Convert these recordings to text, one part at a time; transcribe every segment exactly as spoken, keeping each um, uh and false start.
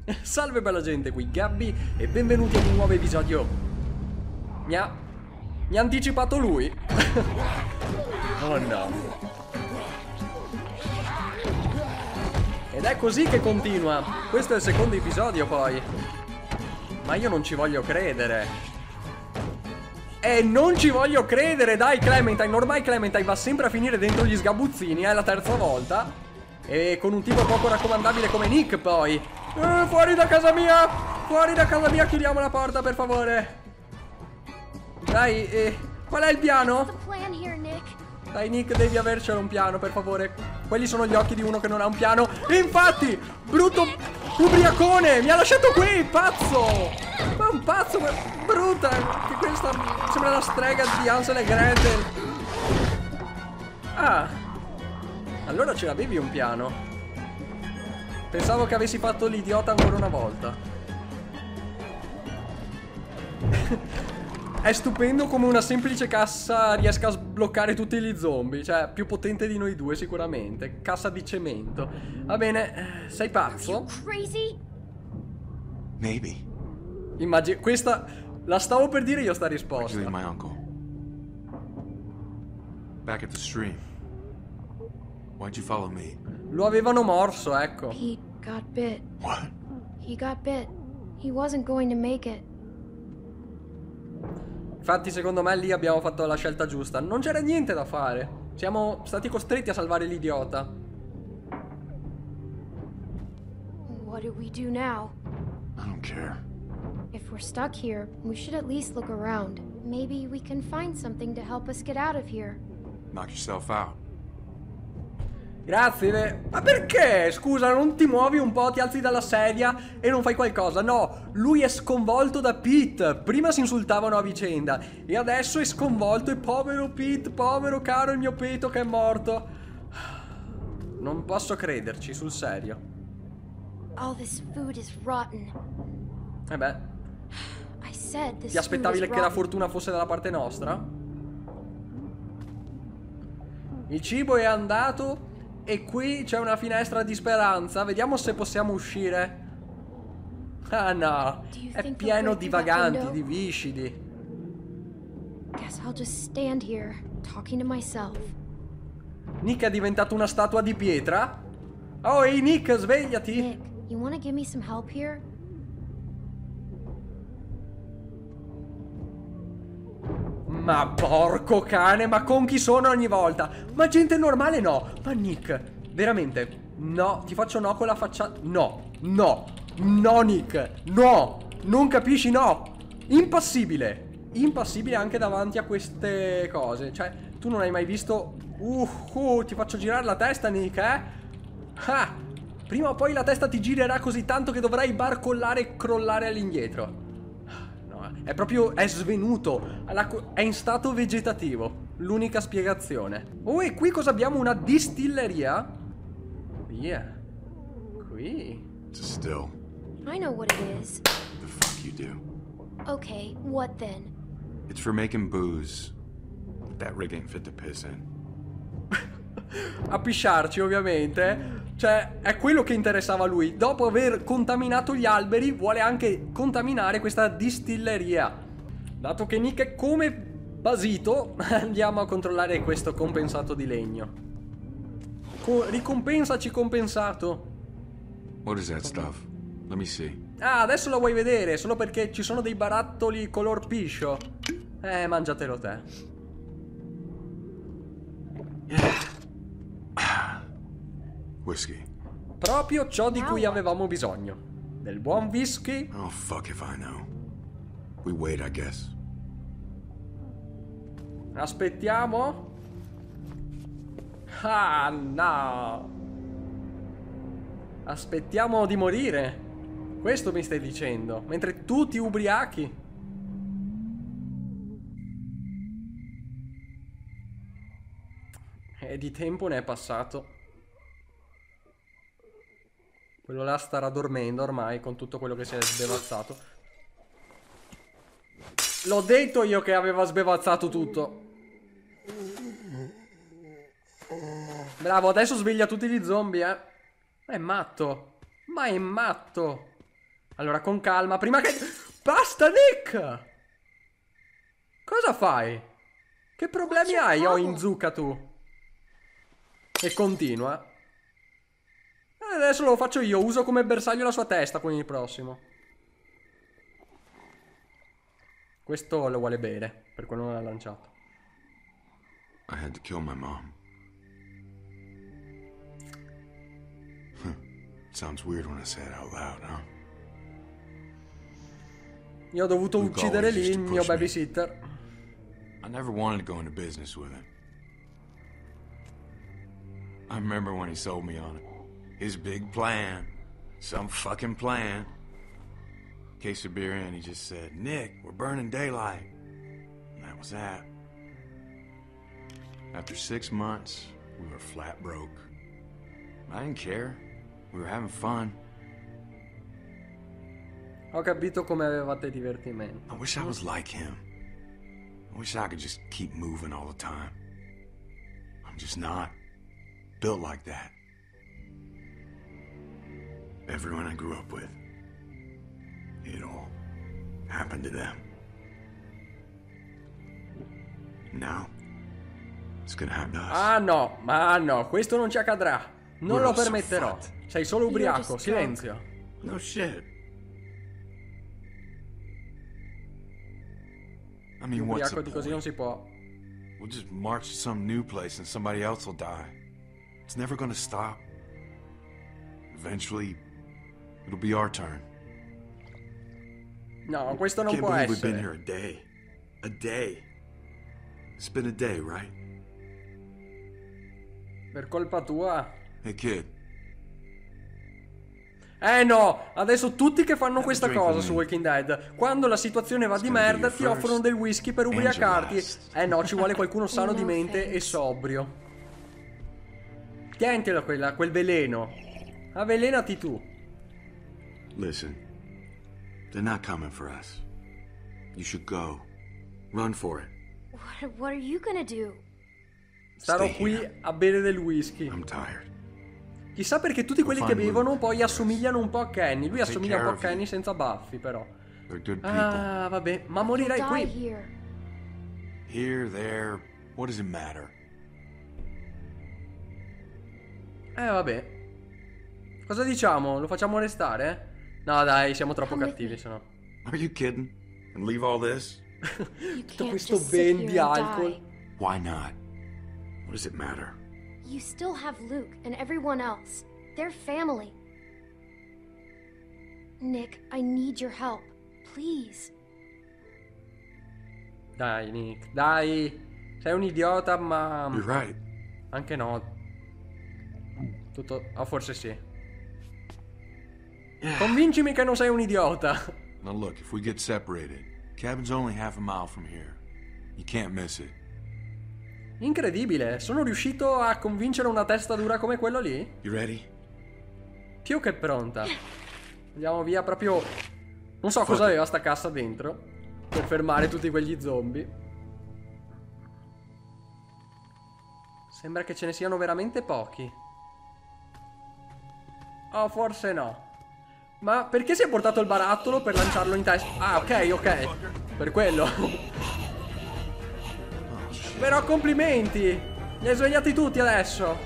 Salve bella gente, qui Gabby e benvenuti ad un nuovo episodio. Mi ha... mi ha anticipato lui. Oh no. Ed è così che continua. Questo è il secondo episodio poi. Ma io non ci voglio credere. E non ci voglio credere, dai Clementine. Ormai Clementine va sempre a finire dentro gli sgabuzzini, è la terza volta. E con un tipo poco raccomandabile come Nick poi. Eh, fuori da casa mia! Fuori da casa mia, chiudiamo la porta per favore. Dai, eh, qual è il piano? Dai Nick, devi avercelo un piano per favore. Quelli sono gli occhi di uno che non ha un piano. E infatti, brutto ubriacone, mi ha lasciato qui, pazzo. Ma un pazzo, brutta. Che questa sembra la strega di Hansel e Gretel. Ah, allora ce l'avevi un piano. Pensavo che avessi fatto l'idiota ancora una volta. È stupendo come una semplice cassa riesca a sbloccare tutti gli zombie. Cioè, più potente di noi due sicuramente. Cassa di cemento. Va bene, sei pazzo? Maybe. Immagino, questa la stavo per dire io sta risposta. Actually, my uncle. Back at the stream. Why'd you follow me? Lo avevano morso, ecco. He got bit. What? He got bit. He wasn't going to make it. Infatti secondo me lì abbiamo fatto la scelta giusta. Non c'era niente da fare. Siamo stati costretti a salvare l'idiota. What do we do now? I don't care. If we're stuck here, we should at least look around. Maybe we can find something to help us get out of here. Knock yourself out. Grazie. Ma perché? Scusa, non ti muovi un po', ti alzi dalla sedia e non fai qualcosa? No, lui è sconvolto da Pete. Prima si insultavano a vicenda e adesso è sconvolto e povero Pete, povero caro il mio Peto che è morto. Non posso crederci, sul serio. All this food is rotten. Eh beh, I said this ti aspettavi food is che la rotten. fortuna fosse dalla parte nostra? Il cibo è andato e qui c'è una finestra di speranza. Vediamo se possiamo uscire. Ah no, è pieno di vaganti, di viscidi. Guess I'll just stand here, talking to myself. Nick è diventato una statua di pietra? Oh, ehi Nick, svegliati! Nick, you wanna give me some help here? Ma porco cane, ma con chi sono ogni volta? Ma gente normale no. Ma Nick, veramente, no, ti faccio no con la faccia. No, no, no Nick, no, non capisci, no. Impassibile, impassibile anche davanti a queste cose. Cioè, tu non hai mai visto. Uh, uh ti faccio girare la testa Nick, eh. Ah, prima o poi la testa ti girerà così tanto che dovrai barcollare e crollare all'indietro. È proprio, è svenuto, è in stato vegetativo. L'unica spiegazione. Oh, e qui cosa abbiamo? Una distilleria? Via. Qui. It's a still. I know what it is. The fuck you do? Okay, what then? It's for making booze. That rig ain't fit to piss in. A pisciarci ovviamente. Cioè, è quello che interessava a lui. Dopo aver contaminato gli alberi, vuole anche contaminare questa distilleria. Dato che Nick è come basito, andiamo a controllare questo compensato di legno. Co- ricompensaci compensato. What is that stuff? Let me see. Ah, adesso la vuoi vedere, solo perché ci sono dei barattoli color piscio. Eh, mangiatelo te. Whiskey. Proprio ciò di cui avevamo bisogno. Del buon whisky. Oh, fuck if I know. We wait, I guess. Aspettiamo. Ah, no. Aspettiamo di morire. Questo mi stai dicendo. Mentre tu ti ubriachi. E di tempo ne è passato. Quello là starà dormendo ormai con tutto quello che si è sbevazzato. L'ho detto io che aveva sbevazzato tutto. Bravo, adesso sveglia tutti gli zombie, eh. Ma è matto. Ma è matto. Allora, con calma, prima che... Basta, Nick! Cosa fai? Che problemi hai, oh Inzuka, tu? E continua. E adesso lo faccio io, uso come bersaglio la sua testa con il prossimo. Questo lo vuole bene, per quello non l'ha lanciato. I had to kill my mom. Sounds weird when I say it out loud, huh? Io ho dovuto Luke uccidere always lì il used to mio push me. babysitter. I never wanted to go into business with him. I remember when he sold me on it. His big plan. Some fucking plan. Case of beer in, he just said, Nick, we're burning daylight. And that was that. After six months, we were flat broke. I didn't care. We were having fun. Ho capito come avevate divertimento. I wish I was like him. I wish I could just keep moving all the time. I'm just not built like that. Everyone I grew up with, it all happened to them. Now, it's gonna happen to us. Ah no, ma no, questo non ci accadrà. Non We're lo all so permetterò. fucked. Sei solo ubriaco, just silenzio. No shit. I mean, what's Ubriaco the di così non point? si può. We'll just march to some new place and somebody else will die. It's never gonna stop. Eventually, it'll be our turn. No, questo non Can't può believe we've been essere. here a day. A day. It's been a day, right? Per colpa tua. Hey, kid. Eh no, adesso tutti che fanno Have a questa drink cosa with su me. Walking Dead, quando la situazione va di gonna be merda your ti offrono first del whisky per and your ubriacarti. last. Eh no, ci vuole qualcuno sano di No mente e thanks. sobrio. Tientila quella, quel veleno. Avvelenati tu. Listen. They're not coming for us. You should go. Run for it. What, what are you gonna do? Starò Stay qui here. a bere del whisky. I'm tired. Chissà perché tutti quelli che find bevono Luke. poi assomigliano un po' a Kenny. Lui Take assomiglia un po' a care of you. Kenny senza baffi, però. They're good people. Ah, vabbè, ma morirai Die qui. here. Here, there, what does it matter? Eh, vabbè. Cosa diciamo? Lo facciamo restare? No, dai, siamo troppo Come with cattivi, me. sennò. Are you kidding? And leave all this? You Tutto can't questo just sit ben here di and alcol. die. Why not? What does it matter? You still have Luke and everyone else. They're family. Nick, I need your help. Please. Dai, Nick, dai. Sei un idiota, ma... You're right. Anche no. Tutto... Ah, forse sì. Convincimi che non sei un idiota. Now look, if we get separated, cabin's only half a mile from here. You can't miss it. Incredibile, sono riuscito a convincere una testa dura come quello lì? You ready? Più che pronta. Andiamo via proprio... Non so cosa aveva sta cassa dentro per fermare tutti quegli zombie. Sembra che ce ne siano veramente pochi. Oh, forse no. Ma perché si è portato il barattolo per lanciarlo in testa? Ah, ok, ok. Per quello. Però complimenti. Li hai svegliati tutti adesso.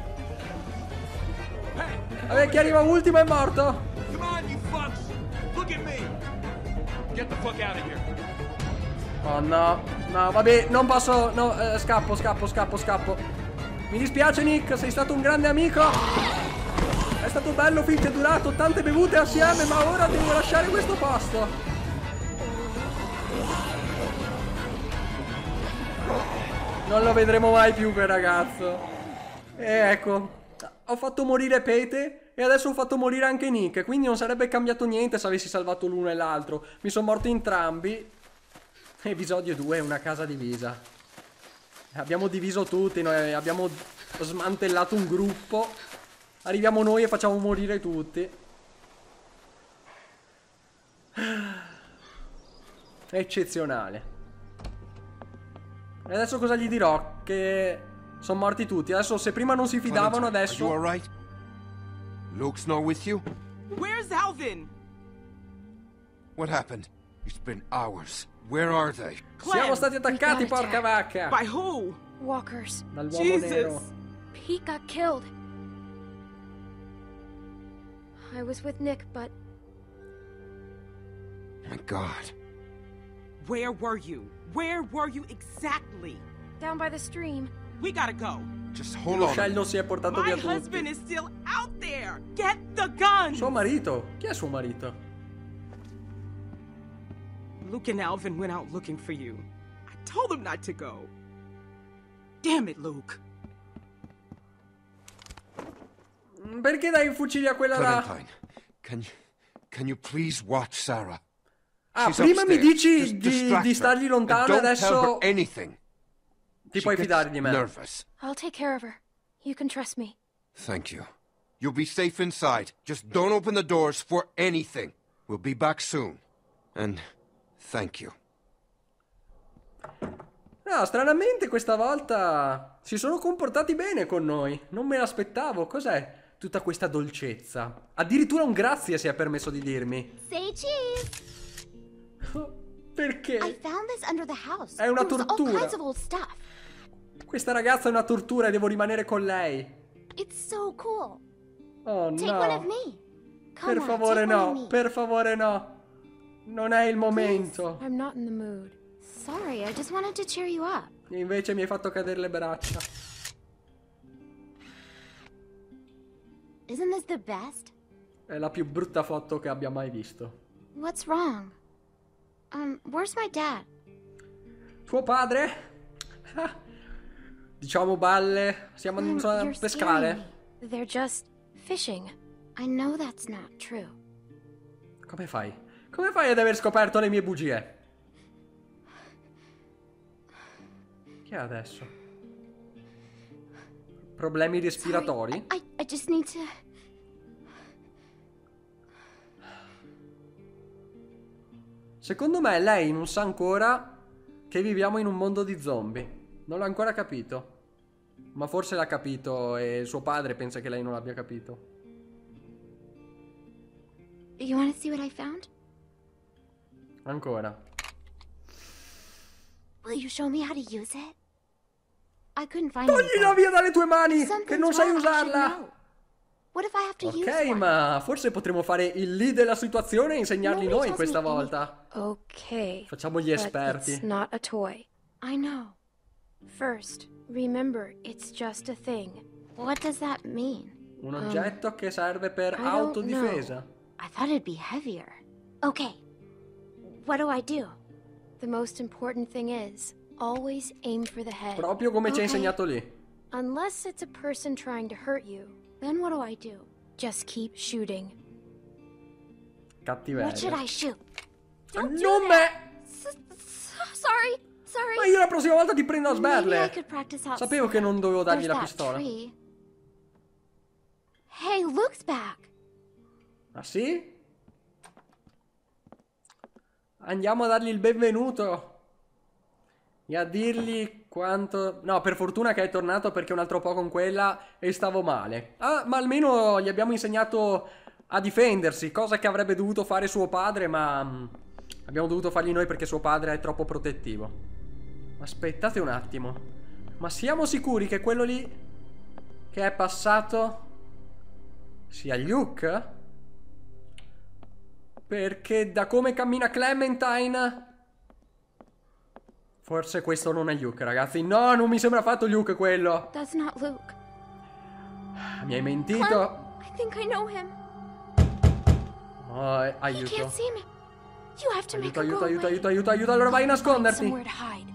Vabbè, chi arriva ultimo è morto. Come on, you fucks! Look at me! Get the fuck out of here! Oh no, no, vabbè, non posso, no, eh, scappo, scappo, scappo, scappo. Mi dispiace Nick, sei stato un grande amico. È stato bello finché è durato, tante bevute assieme, ma ora devo lasciare questo posto. Non lo vedremo mai più quel ragazzo. E ecco, ho fatto morire Pete e adesso ho fatto morire anche Nick, quindi non sarebbe cambiato niente se avessi salvato l'uno e l'altro. Mi sono morti entrambi. Episodio due, una casa divisa. Abbiamo diviso tutti, noi abbiamo smantellato un gruppo. Arriviamo noi e facciamo morire tutti. Eccezionale. E adesso cosa gli dirò? Che sono morti tutti. Adesso se prima non si fidavano, Are you adesso... alright? Luke's not with you? Where's Alvin? What happened? It's been hours. Where are they? Siamo stati attaccati, We got porca vacca! By who? Walkers. Dall'uomo Jesus. nero. Pete got killed. I was with Nick, but My God. Where were you? Where were you exactly? down by the stream. We gotta go. Just hold Lo on. Sheldon si è portato My via husband tutti. is still out there. Get the gun. Suo marito? Chi è suo marito? Luke and Alvin went out looking for you. I told them not to go. Damn it, Luke. Perché dai i fucili a quella là? Clementine, can you, can you please watch Sarah? Ah, She's prima mi upstairs. dici Just di, distract di her. stargli And lontano, don't tell adesso her anything. ti She puoi gets fidare di me. nervous. I'll take care of her. You can trust me. Thank you. You'll be safe inside. Just don't open the doors for anything. We'll be back soon. And thank you. No, stranamente questa volta si sono comportati bene con noi. Non me l'aspettavo. Cos'è tutta questa dolcezza? Addirittura un grazie si è permesso di dirmi. Say cheese. Perché? I found this under the house. È una There was all tortura. kinds of old stuff. Questa ragazza è una tortura e devo rimanere con lei. It's so cool. Oh Take one no. of me. Come Per on, favore take one of no, me. per favore no. Non è il momento. I'm not in the mood. Sorry, I just wanted to cheer you up. E invece mi hai fatto cadere le braccia. Isn't this the best? È la più brutta foto che abbia mai visto. What's wrong? Um, where's my dad? Suo padre? Ah, diciamo balle. Siamo Um, andati a you're pescare. scaring me. They're just fishing. I know that's not true. Come fai? Come fai ad aver scoperto le mie bugie? Che è adesso? Problemi respiratori? Sorry, I, I, I just need to... Secondo me lei non sa ancora che viviamo in un mondo di zombie. Non l'ha ancora capito. Ma forse l'ha capito e suo padre pensa che lei non l'abbia capito. You want to see what I found? Ancora. Will you show me how to use it? I couldn't find Toglila anything. via dalle tue mani! Che Something's non sai wrong, I should usarla! know. What if I have to use Ok, one? ma forse potremo fare il lead della situazione e insegnargli Nobody noi tells questa me any- volta. Okay. Facciamo gli But esperti. it's not a toy. I know. First, remember, it's just a thing. What does that mean? Un oggetto che serve per I don't autodifesa. I thought it'd be heavier. Okay. What do I do? The most important thing is, always aim for the head. Proprio come ci ha Ok. insegnato lì. Unless it's a person trying to hurt you, Then what do I do? just keep shooting. Cattiveria. What should I shoot? Don't do Non that. me! S- s- sorry. Sorry. Ma io la prossima volta ti prendo a Maybe I sberle. could practice outside. Sapevo che non dovevo dargli There's la that pistola. tree. Hey, Luke's back. Ah sì? Andiamo a dargli il benvenuto. E a dirgli quanto... No, per fortuna che è tornato perché un altro po' con quella e stavo male. Ah, ma almeno gli abbiamo insegnato a difendersi, cosa che avrebbe dovuto fare suo padre, ma... mm, abbiamo dovuto fargli noi perché suo padre è troppo protettivo. Aspettate un attimo. Ma siamo sicuri che quello lì che è passato sia Luke? Perché da come cammina Clementine... Forse questo non è Luke, ragazzi. No, non mi sembra affatto Luke quello. That's not Luke. Mi hai mentito. Clem, I think I know him. Oh, eh, He aiuto. can't see me. You have to make Aiuto, him aiuto, go aiuto, away. aiuto, aiuto, aiuto. Allora vai a nasconderti. Somewhere to hide.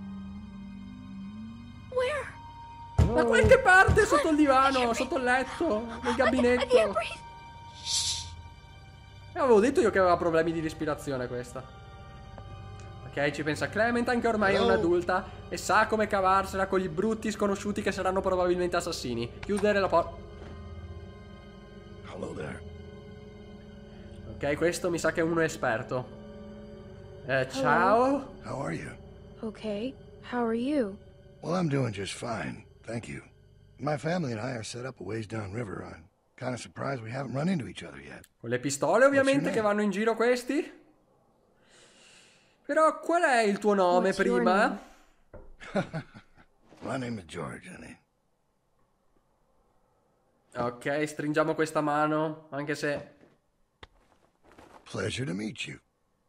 Where? Da qualche parte, sotto il divano, sotto il letto, nel I can't gabinetto. breathe. Shh. E avevo detto io che aveva problemi di respirazione questa. Ok, ci pensa Clementine che ormai è un'adulta e sa come cavarsela con gli brutti sconosciuti che saranno probabilmente assassini. Chiudere la porta. Hello there. Ok, questo mi sa che è uno esperto. Eh, ciao. How are you? Okay, how are you? Well, I'm doing just fine, thank you. My family and I are set up a ways downriver. I'm kind of surprised we haven't run into each other yet. Con le pistole ovviamente name? che vanno in giro questi. Però qual è il tuo nome What's your prima? name? My name is George, honey. Ok, stringiamo questa mano, anche se... Pleasure to meet you.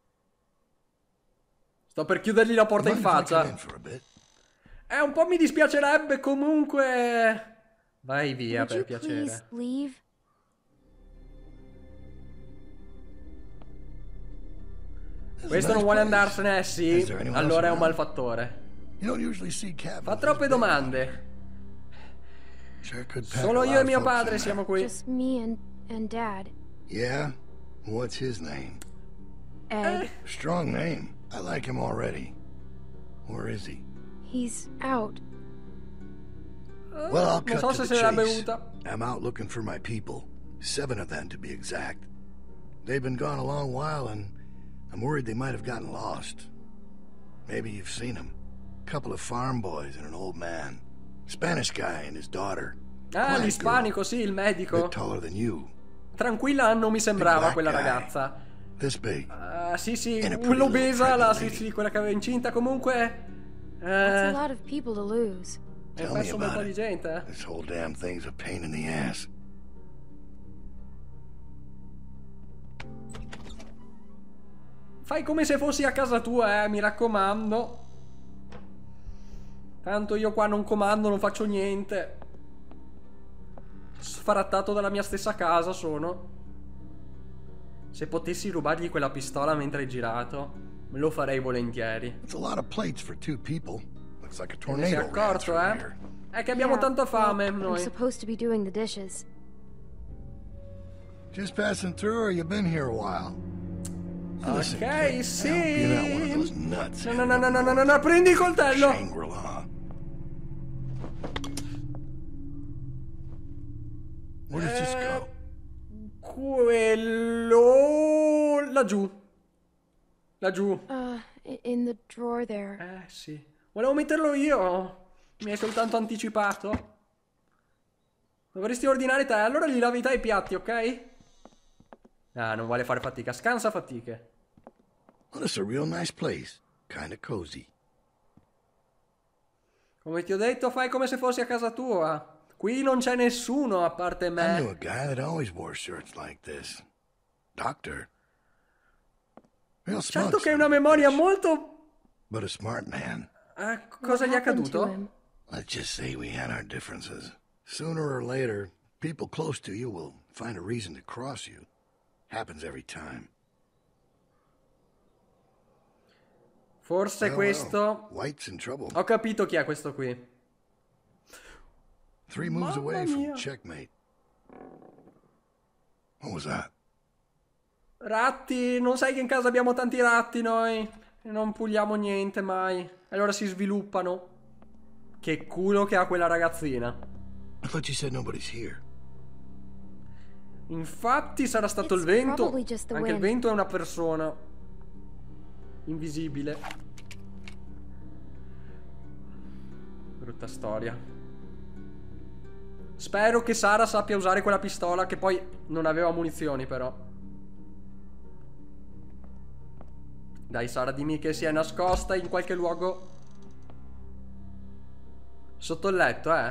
Sto per chiudergli la porta in Mind if I come faccia. in for a bit? Eh, un po' mi dispiacerebbe comunque... Vai via, Would per you piacere. please leave? Questo non vuole andarsene, eh sì. Is there anyone else Allora è un around? malfattore. You don't usually see cabins Fa this troppe big around domande. here. Sure could pack Solo a io lot e of mio folks in padre there. siamo qui. Just me and, and Dad. Yeah? What's his name? Ed. Strong name. I like him already. Where is he? He's out. Well, I'll Non cut so to se the se l'ha chase. bevuta. I'm out looking for my people. Seven of them, to be exact. They've been gone a long while, and I'm worried they might have gotten lost. Maybe you've seen them. A couple of farm boys and an old man. Spanish guy and his daughter. Ah, Quiet l'ispanico, girl. sì, il A medico. bit taller than you. Tranquilla non mi sembrava black quella guy. ragazza. This big. Ah, sì, sì, And a pretty l'obesa, little la, pregnant sì, lady. sì, quella che aveva incinta. Comunque... That's a Eh, lot of people to lose. hai Tell me perso un bel po' about di it. gente, eh. This whole damn thing's a pain in the ass. Fai come se fossi a casa tua, eh, mi raccomando. Tanto io qua non comando, non faccio niente. Sfarattato dalla mia stessa casa sono. Se potessi rubargli quella pistola mentre hai girato, me lo farei volentieri. It's a lot of plates for two people. Looks like a Te ne sei tornado ran accorto, through eh? here. È che abbiamo Yeah, tanta fame, well, I'm noi. supposed to be doing the dishes. Just passing through, or you been here a while? Listen, Ok, kid, sì. I hope you're not one of those nuts. No, no, no, no, no, no, no, no, prendi il coltello. Shangri-La. Where does this Eh, go? Quello... laggiù. Laggiù. Uh, i- in the drawer there. Eh, sì. Volevo metterlo io. Mi hai soltanto anticipato. Dovresti ordinare te. Allora li lavi te i piatti, ok? Ah, non vuole fare fatica. Scansa fatiche. Well, it's a real nice place. Kinda cozy. Come ti ho detto, fai come se fossi a casa tua. Qui non c'è nessuno a parte I knew me. a guy that always wore shirts like this. Doctor. Real smug, Certo che hai son una of a memoria bitch, molto... but a smart man. Eh, cosa What gli è happened to accaduto? him? Let's just say we had our differences. Sooner or later, people close to you will find a reason to cross you. Happens every time. Forse Well, questo... well, White's in trouble. Ho capito chi è questo qui. Three moves Mamma away from mia. checkmate. What was that? Ratti, non sai che in casa abbiamo tanti ratti noi? E non puliamo niente mai. Allora si sviluppano. Che culo che ha quella ragazzina. I thought you said nobody's here. Infatti sarà stato It's il vento. probably just the Anche il wind. vento è una persona. Invisibile. Brutta storia. Spero che Sara sappia usare quella pistola, che poi non aveva munizioni però. Dai Sara, dimmi che si è nascosta in qualche luogo. Sotto il letto, eh.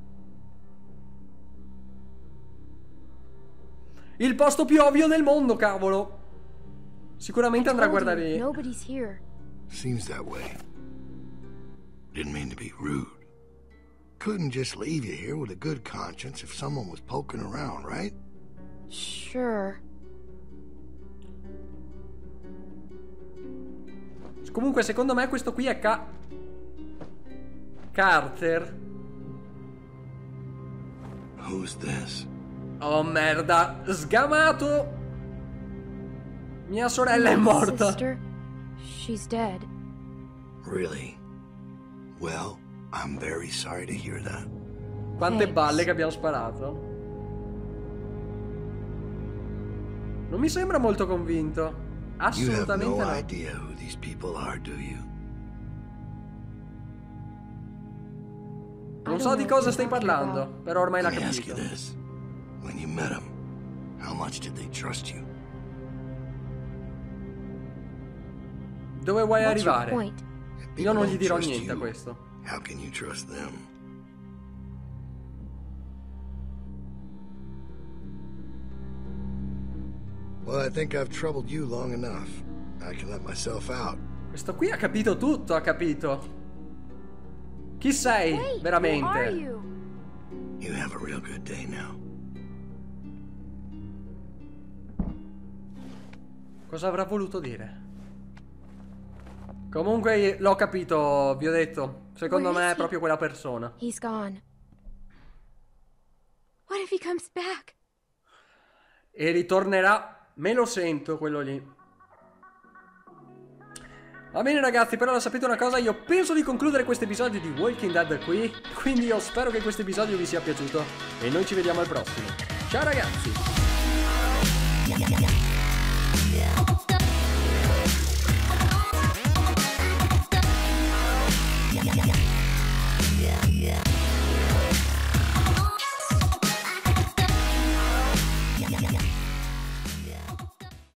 Il posto più ovvio del mondo, cavolo. Sicuramente andrà a Told you, guardare. nobody's here. Seems that way. Didn't mean to be rude. Couldn't just leave you here with a good conscience if someone was poking around, right? Sure. Comunque, secondo me questo qui è Ca... Carter. Who's this? Oh merda, sgamato. Mia sorella è My morta. Sister, she's dead. Really? Well, I'm very sorry to hear that. Quante Thanks. balle che abbiamo sparato. Non mi sembra molto convinto. You have Assolutamente no no. idea who these people are, do you? Non I so don't di know cosa what stai you're talking parlando, about. però ormai l'ha Let me ask you capito. this. When you met them, how much did they trust you? Dove vuoi What's your arrivare? point? Io non gli People dirò don't trust niente a you. questo. How can you trust them? Well, I think I've troubled you long enough. I can let myself out. Questo qui ha capito tutto, ha capito. Chi sei, Wait, who are veramente? you? You have a real good day now. Cosa avrà voluto dire? Comunque l'ho capito, vi ho detto. Secondo Where me is è he? proprio quella persona. He's gone. What if he comes back? E ritornerà. Me lo sento quello lì. Va bene ragazzi, però sapete una cosa? Io penso di concludere questo episodio di Walking Dead qui. Quindi io spero che questo episodio vi sia piaciuto. E noi ci vediamo al prossimo. Ciao ragazzi!